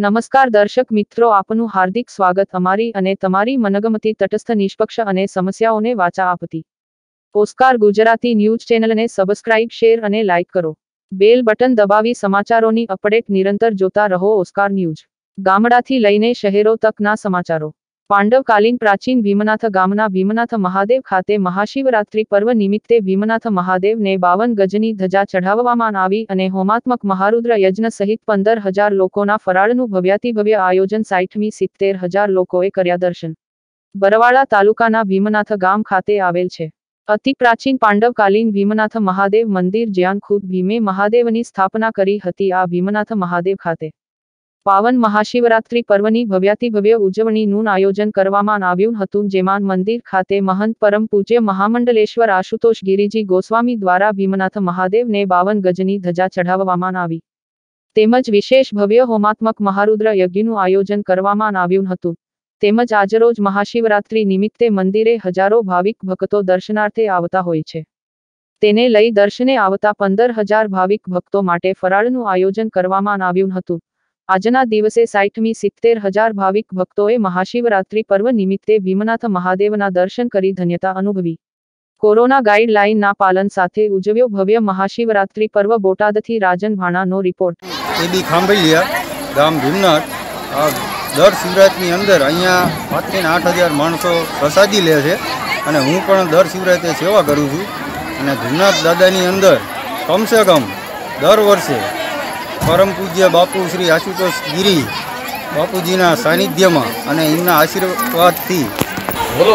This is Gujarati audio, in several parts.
નમસ્કાર દર્શક મિત્રો, આપનું હાર્દિક સ્વાગત અમારી અને તમારી મનગમતી તટસ્થ નિષ્પક્ષ અને સમસ્યાઓને વાચા આપતી ઓસ્કાર ગુજરાતી ન્યૂઝ ચેનલને સબસ્ક્રાઇબ, શેર અને લાઇક કરો. બેલ બટન દબાવી સમાચારોની અપડેટ નિરંતર જોતા રહો. Oscar news. ગામડાથી લઈને શહેરો તકના સમાચારો. પાંડવકાલીન પ્રાચીન ભીમનાથ ગામના ભીમનાથ મહાદેવ ખાતે મહાશિવરાત્રી પર્વ નિમિત્તે ભીમનાથ મહાદેવને 52 ગજની ધજા ચઢાવવામાં આવી અને હોમાત્મક મહારુદ્ર યજ્ઞ સહિત 15,000 લોકોના ફરાળનું ભવ્યાતિભવ્ય આયોજન. 60મી 70,000 લોકોએ કર્યા દર્શન. બરવાળા તાલુકાના ભીમનાથ ગામ ખાતે આવેલ છે અતિ પ્રાચીન પાંડવકાલીન ભીમનાથ મહાદેવ મંદિર, જ્યાં ખુદ ભીમે મહાદેવની સ્થાપના કરી હતી. આ ભીમનાથ મહાદેવ ખાતે પાવન મહાશિવરાત્રી પર્વની ભવ્યાતિભવ્ય ઉજવણીનું આયોજન કરવામાં આવ્યું હતું, જેમાં મંદિર ખાતે મહંત પરમ પૂજ્ય મહામંડલેશ્વર આશુતોષ ગિરિજી ગોસ્વામી દ્વારા ભીમનાથ મહાદેવને 52 ગજની ધજા ચઢાવવામાં આવી, તેમજ વિશેષ ભવ્ય હોમાત્મક મહારુદ્ર યજ્ઞનું આયોજન કરવામાં આવ્યું હતું. તેમજ આજરોજ મહાશિવરાત્રી નિમિત્તે મંદિરે હજારો ભાવિક ભક્તો દર્શનાર્થે આવતા હોય છે. તેને લઈ દર્શને આવતા 15,000 ભાવિક ભક્તો માટે ફરાળનું આયોજન કરવામાં આવ્યું હતું. આજના દિવસે 60મી 70,000 ભાવિક ભક્તોએ મહાશિવરાત્રી પર્વ નિમિત્તે ભીમનાથ મહાદેવના દર્શન કરી ધન્યતા અનુભવી. કોરોના ગાઈડલાઈનના પાલન સાથે ઉજવ્યો ભવ્ય મહાશિવરાત્રી પર્વ. બોટાદથી રાજન ભાણાનો રિપોર્ટ. એબી ખાંભલિયા ગામ ભીમનાથ. દર શિવરાત્રિની અંદર અહીંયા 5,000 થી 8,000 માણસો પ્રસાદી લે છે અને હું પણ દર શિવરાત્રિએ સેવા કરું છું. અને ભીમનાથ દાદાની અંદર કમસે કમ દર વર્ષે પરમ પૂજ્ય બાપુ શ્રી આશુતોષ ગિરી બાપુજીના સાનિધ્યમાં અને એમના આશીર્વાદથી બોલો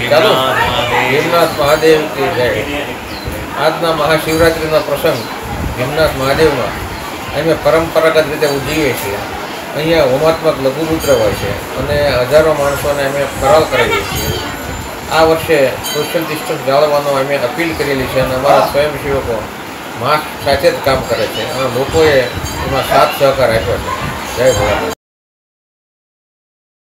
ભીમનાથ મહાદેવ की જય. આજના મહાશિવરાત્રિનો પ્રસંગ ભીમનાથ મહાદેવમાં અમે પરંપરાગત રીતે ઉજવીએ છીએ. અહીંયા હોમાત્મક લઘુરુદ્ર હોય છે અને હજારો માણસોને અમે ફરાળ કરાવીએ છીએ. આ વર્ષે સોશિયલ ડિસ્ટન્સ જાળવવાનો અમે અપીલ કરેલી છે અને અમારા સ્વયંસેવકો માસ્ક સાથે જ કામ કરે છે અને લોકોએ એમાં સાથ સહકાર આપ્યો છે. જય ભોળાનાથ.